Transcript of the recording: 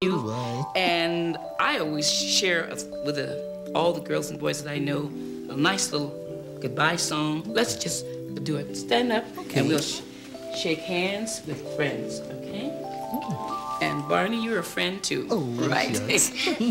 you. Right. And I always share with all the girls and boys that I know a nice little goodbye song. Let's just do it. Stand up, and we'll shake hands with friends, okay? And Barney, you're a friend too. Oh, right? yes.